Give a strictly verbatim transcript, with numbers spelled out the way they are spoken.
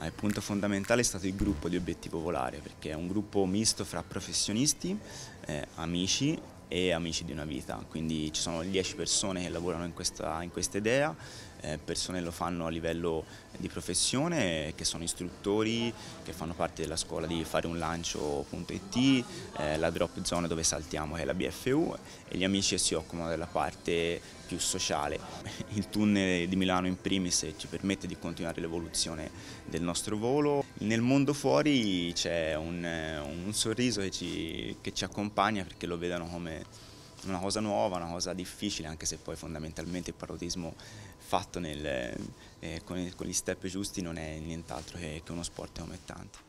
Il punto fondamentale è stato il gruppo di Obiettivo Volare, perché è un gruppo misto fra professionisti, eh, amici e amici di una vita, quindi ci sono dieci persone che lavorano in questa, in questa idea, eh, persone lo fanno a livello di professione, che sono istruttori, che fanno parte della scuola di fare un lancio punto it, eh, la drop zone dove saltiamo che è la B F U, e gli amici che si occupano della parte più sociale. Il tunnel di Milano in primis ci permette di continuare l'evoluzione del nostro volo. Nel mondo fuori c'è un, un sorriso che ci, che ci accompagna, perché lo vedono come una cosa nuova, una cosa difficile, anche se poi fondamentalmente il paraudismo fatto nel, eh, con, con gli step giusti non è nient'altro che, che uno sport come tanti.